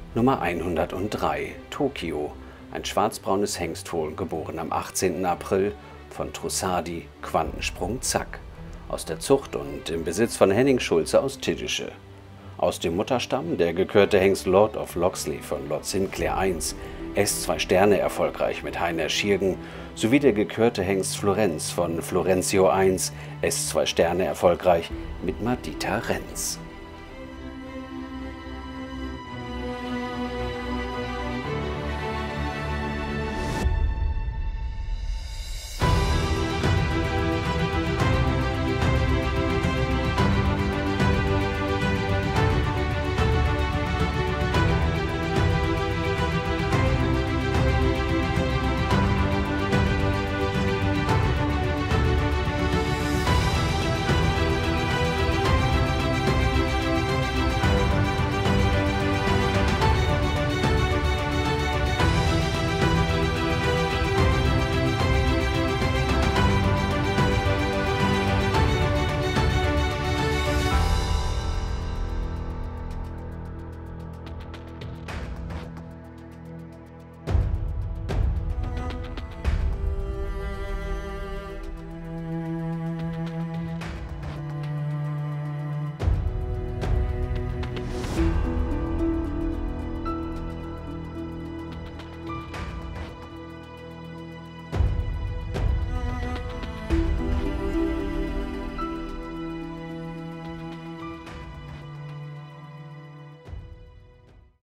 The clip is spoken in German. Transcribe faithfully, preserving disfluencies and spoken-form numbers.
Nummer hundertdrei, Tokio, ein schwarzbraunes Hengstfohlen, geboren am achtzehnten April von Trussardi, Quantensprung Zack, aus der Zucht und im Besitz von Henning Schulze aus Tiddische. Aus dem Mutterstamm der gekürte Hengst Lord of Loxley von Lord Sinclair eins, S zwei Sterne erfolgreich mit Heiner Schiergen, sowie der gekürte Hengst Florenz von Florenzio eins, S zwei Sterne erfolgreich mit Madita Renz.